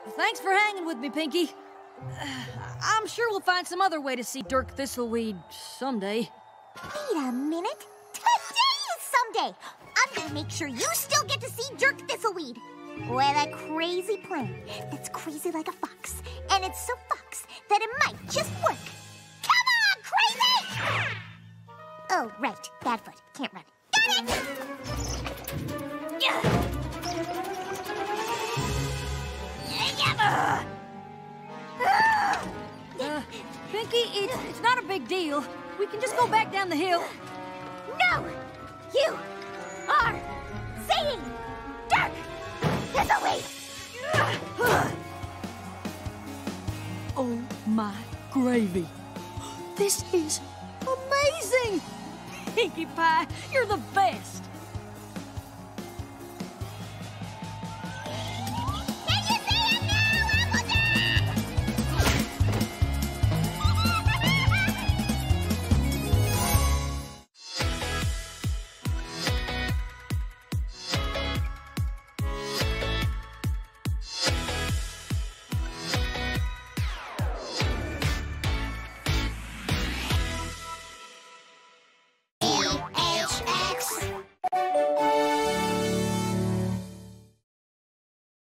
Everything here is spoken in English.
Thanks for hanging with me, Pinkie. I'm sure we'll find some other way to see Dirk Thistleweed someday. Wait a minute. Today is someday. I'm gonna make sure you still get to see Dirk Thistleweed. With a crazy plan that's crazy like a fox. And it's so fox that it might just work. Come on, crazy! Oh, right. Bad foot. Can't run. Got it! Pinkie, it's not a big deal. We can just go back down the hill. No! You are seeing Dirk Thistleweed! Oh my gravy. This is amazing! Pinkie Pie, you're the best.